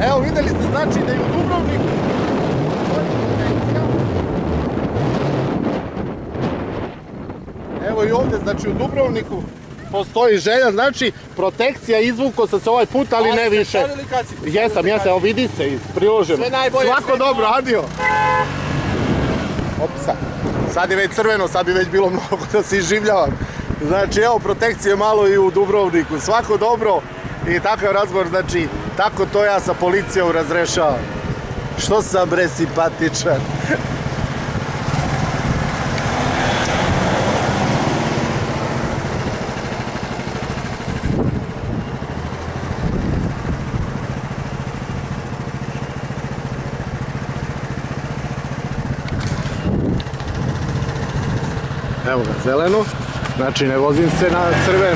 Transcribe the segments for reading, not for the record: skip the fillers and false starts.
Evo videli ste znači da i u Dubrovniku postoji protekcija. Evo i ovdje znači u Dubrovniku postoji želja, znači protekcija, izvuko sam se ovaj put, ali ne više. Jesam, evo vidi se i priloženo. Svako dobro, adio. Opsa. Sad je već crveno, sad bi već bilo mnogo da se iživljavam. Znači evo protekcije malo i u Dubrovniku, svako dobro i takav razgovor, znači tako to ja sa policijom razrešavam. Što sam bre simpatičan. Evo ga, zeleno, znači ne vozim se na crveno.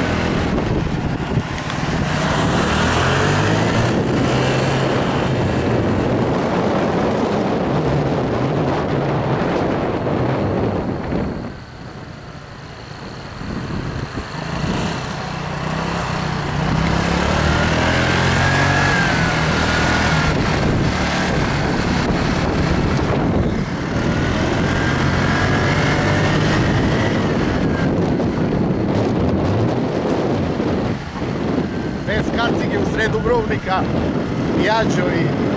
Bez kacige u sred Dubrovnika, jađo i